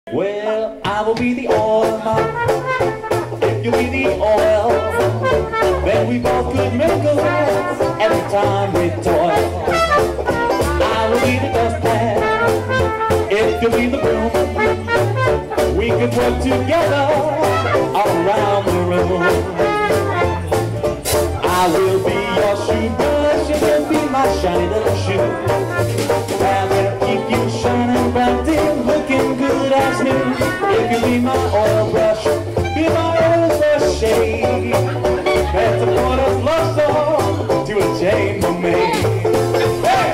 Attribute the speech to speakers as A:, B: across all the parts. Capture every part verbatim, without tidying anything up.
A: Well, I will be the oil man, if you'll be the oil, then we both could mingle every time we toil. I will be the dustpan, if you'll be the broom, we could work together all around the room. I will be your shoe brush, and you'll be my shiny little shoe. I will keep you shining bright and looking good as new. If you be my oil brush, be my oil brush shade. That's a part of love song to a chambermaid. Hey!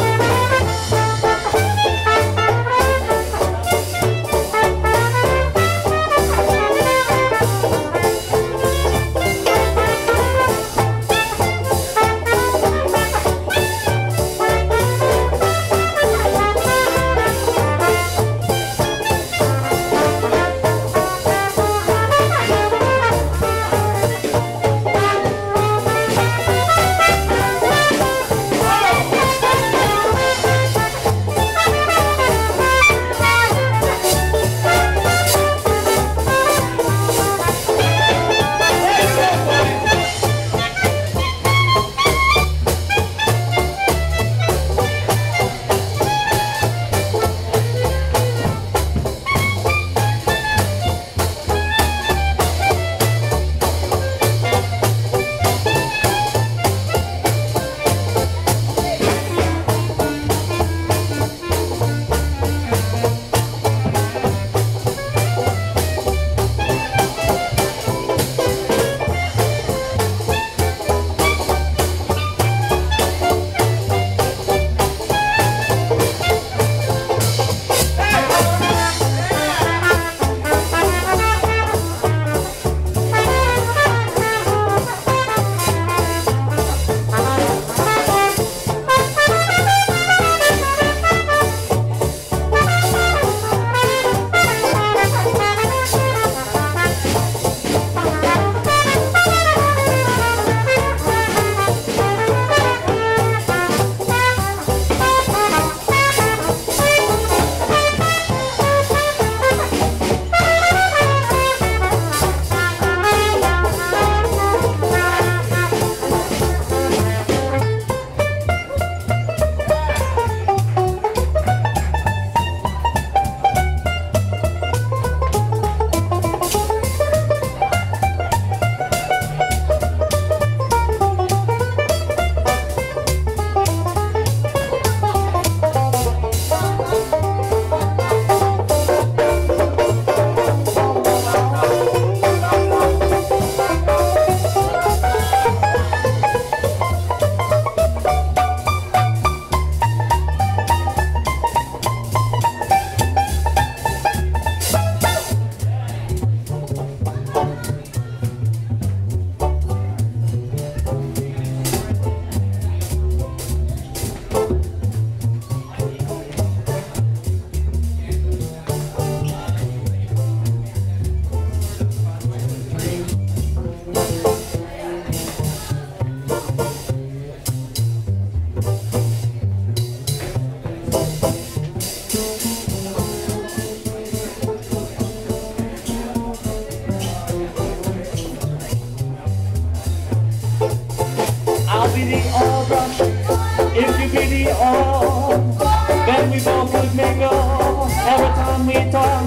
A: If you be the all, then we both could mingle every time we talk.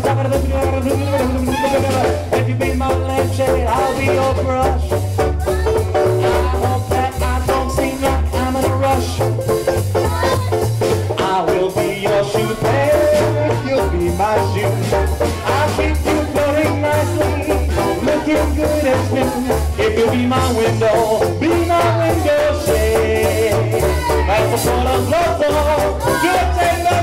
A: If you be my lampshade, I'll be your brush. I hope that I don't seem like I'm in a rush. I will be your shoe pair if you'll be my shoe. I'll keep you floating nicely, looking good as new. If you'll be my window, be my window shade. That's the sort of love song you'll take.